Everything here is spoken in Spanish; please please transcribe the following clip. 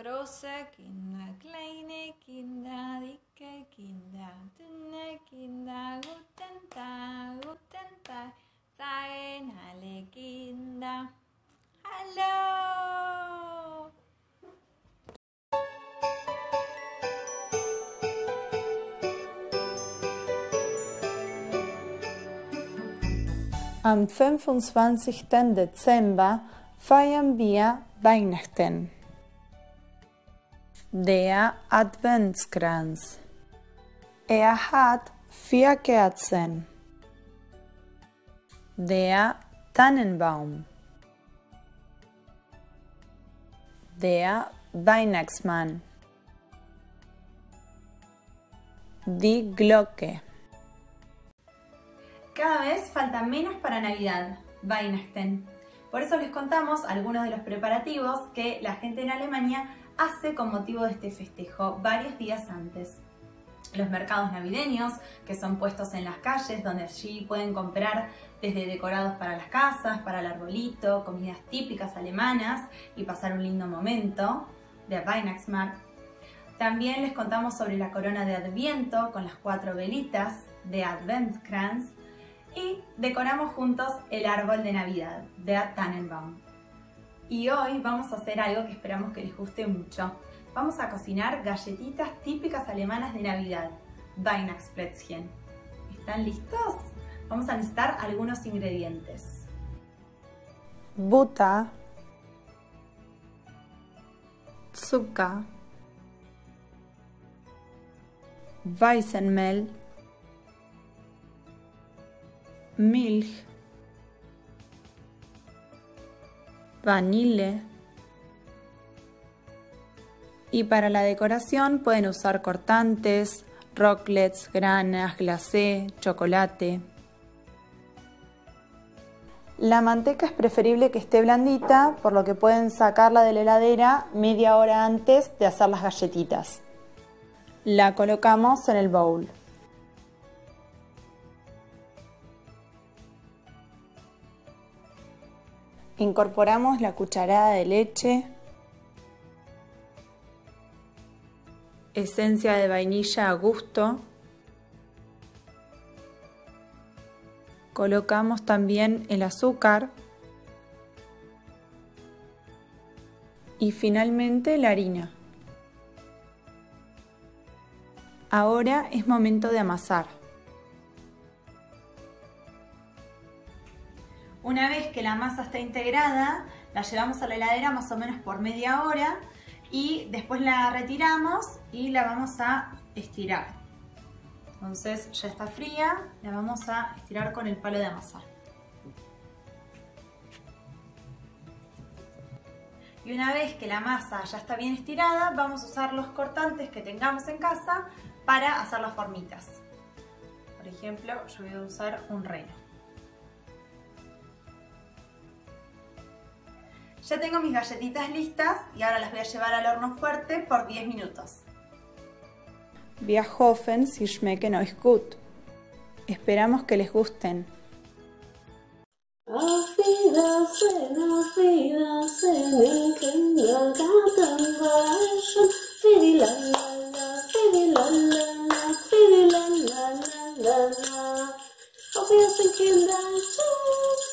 große Kinder, kleine Kinder, dicke Kinder, dünne Kinder, guten Tag, sagen alle Kinder, hallo! Am 25. Dezember feiern wir Weihnachten. Der Adventskranz. Er hat 4 Kerzen. Der Tannenbaum. Der Weihnachtsmann. Die Glocke. Cada vez falta menos para Navidad, Weihnachten. Por eso les contamos algunos de los preparativos que la gente en Alemania hace con motivo de este festejo varios días antes. Los mercados navideños, que son puestos en las calles, donde allí pueden comprar desde decorados para las casas, para el arbolito, comidas típicas alemanas y pasar un lindo momento, der Weihnachtsmarkt. También les contamos sobre la corona de Adviento con las 4 velitas de Adventskranz y decoramos juntos el árbol de Navidad, der Tannenbaum. Y hoy vamos a hacer algo que esperamos que les guste mucho. Vamos a cocinar galletitas típicas alemanas de Navidad, Weihnachtsplätzchen. ¿Están listos? Vamos a necesitar algunos ingredientes. Butter, Zucker, Weizenmehl, Milch, Vanille. Y para la decoración pueden usar cortantes, rocklets, granas, glacé, chocolate. La manteca es preferible que esté blandita, por lo que pueden sacarla de la heladera media hora antes de hacer las galletitas. La colocamos en el bowl. Incorporamos la cucharada de leche, esencia de vainilla a gusto. Colocamos también el azúcar y finalmente la harina. Ahora es momento de amasar. Una vez que la masa está integrada, la llevamos a la heladera más o menos por media hora y después la retiramos y la vamos a estirar. Entonces ya está fría, la vamos a estirar con el palo de amasar. Y una vez que la masa ya está bien estirada, vamos a usar los cortantes que tengamos en casa para hacer las formitas. Por ejemplo, yo voy a usar un reno. Ya tengo mis galletitas listas y ahora las voy a llevar al horno fuerte por 10 minutos. Wir hoffen, sie schmecken euch gut. Esperamos que les gusten. Auf Wiedersehen, im Kindergarten war ich schon. Fidilalala, fidilalala, fidilalala. Auf Wiedersehen, Kinder, tschüss.